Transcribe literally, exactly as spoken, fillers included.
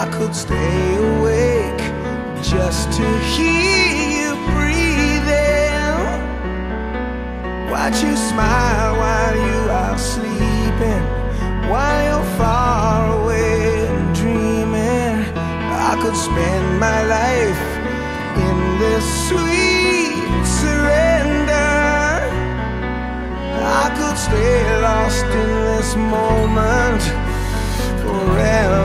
could stay awake just to hear you breathing. Watch you smile while you are sleeping, while you're far away and dreaming. I could spend my life in this sweet surrender. I could stay lost in this moment forever.